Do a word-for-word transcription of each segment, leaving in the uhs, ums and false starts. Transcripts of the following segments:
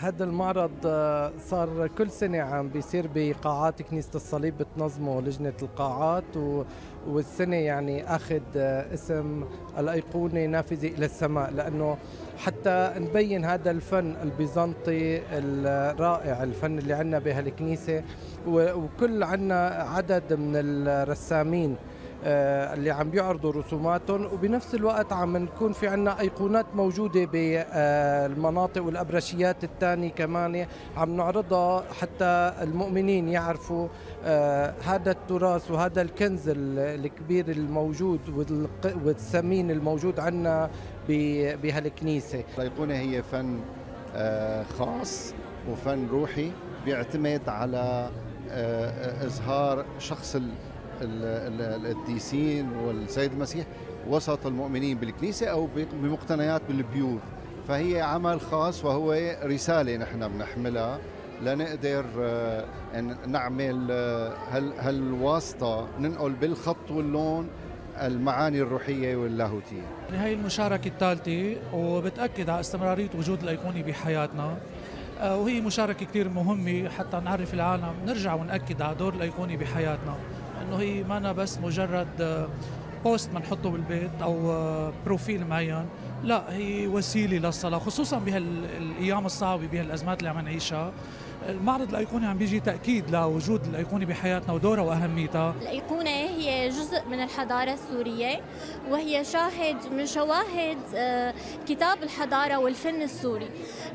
هذا المعرض آه، صار كل سنة عم بيصير بقاعات كنيسة الصليب، بتنظمه لجنة القاعات، و والسنة يعني أخذ آه، اسم الأيقونة نافذة إلى السماء، لأنه حتى نبين هذا الفن البيزنطي الرائع، الفن اللي عنا بهالكنيسة. و- وكل عنا عدد من الرسامين آه، اللي عم بيعرضوا رسوماتهم، وبنفس الوقت عم نكون في عنا أيقونات موجودة بالمناطق والأبرشيات الثانية كمان عم نعرضها حتى المؤمنين يعرفوا آه، هذا التراث وهذا الكنز ال- الكبير الموجود والق- والثمين الموجود عنا ب- بهالكنيسة. الأيقونة هي فن آه، خاص وفن روحي بيعتمد على آه، إظهار شخص ال- ال- ال- القديسين والسيد المسيح وسط المؤمنين بالكنيسة أو بمقتنيات بالبيوت. فهي عمل خاص وهو رسالة نحن بنحملها لنقدر آه، أن نعمل آه، هال- هالواسطة ننقل بالخط واللون المعاني الروحية واللاهوتية. هي المشاركة الثالثة وبتأكد على استمرارية وجود الأيقوني بحياتنا، آه، وهي مشاركة كتير مهمة حتى نعرف العالم، نرجع ونأكد على دور الأيقوني بحياتنا، إنه هي مانا بس مجرد آه، بوست بنحطه بالبيت أو آه، بروفيل معين، لا هي وسيلة للصلاة، خصوصا بهالأيام الصعبة بهالأزمات اللي عم نعيشها. المعرض الأيقوني عم بيجي تأكيد لوجود الأيقوني بحياتنا ودورها وأهميتها. الأيقونة هي جزء من الحضارة السورية، وهي شاهد من شواهد آه، كتاب الحضارة والفن السوري.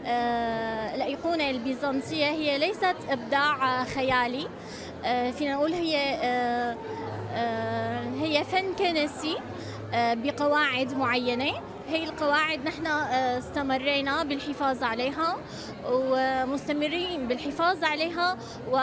آه، الأيقونة البيزنطية هي ليست إبداع خيالي، آه، فينا نقول هي آه، آه، هي فن كنسي آه، بقواعد معينة. هي القواعد نحن آه، استمرينا بالحفاظ عليها ومستمرين بالحفاظ عليها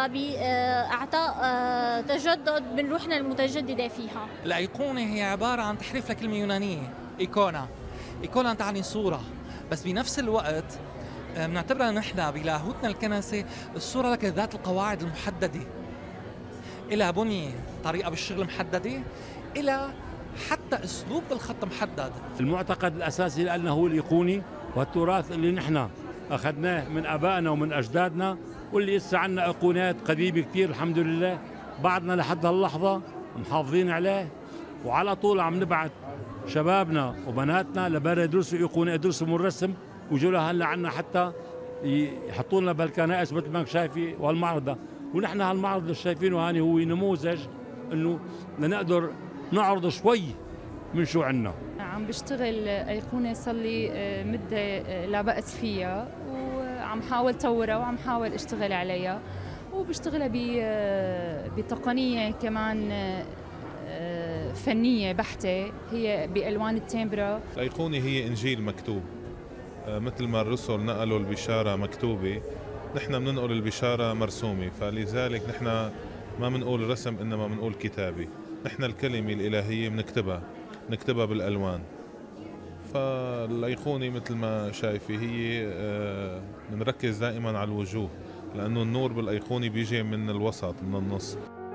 وبإعطاء آه، تجدد من روحنا المتجددة فيها. الأيقونة هي عبارة عن تحريف لكلمة يونانية إيكونا. إيكونا تعني صورة، بس بنفس الوقت آه، بنعتبرها نحن بلاهوتنا الكنسي الصورة لك ذات القواعد المحددة، إلى بنية طريقة بالشغل محددة، إلى حتى اسلوب بالخط محدد. المعتقد الاساسي لنا هو الايقوني والتراث اللي نحن اخذناه من ابائنا ومن اجدادنا، واللي لسه عندنا ايقونات قديمه كثير الحمد لله، بعدنا لحد هاللحظه محافظين عليه، وعلى طول عم نبعث شبابنا وبناتنا لبرا يدرسوا ايقونه، يدرسوا من الرسم، ويجوا هلا عندنا حتى يحطوا لنا بالكنائس مثل ما شايفي والمعرض ده. ونحن هالمعرض اللي شايفينه هاني هو نموذج انه لنقدر نعرض شوي من شو عنا. عم بشتغل أيقونة صار لي مدة لا بأس فيها، وعم حاول طورها وعم حاول اشتغل عليها، وبشتغلها بتقنية كمان فنية بحتة، هي بألوان التمبرا. الأيقونة هي إنجيل مكتوب، مثل ما الرسل نقلوا البشارة مكتوبة، نحن بننقل البشارة مرسومة، فلذلك نحن ما بنقول رسم إنما بنقول كتابي. نحن الكلمة الإلهية بنكتبها نكتبها بالألوان. فالأيقونة مثل ما شايفة هي بنركز دائما على الوجوه، لأنه النور بالأيقونة بيجي من الوسط من النص.